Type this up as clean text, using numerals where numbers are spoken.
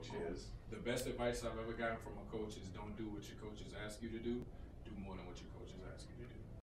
coach is? The best advice I've ever gotten from a coach is don't do what your coaches ask you to do. Do more than what your coaches ask you to do.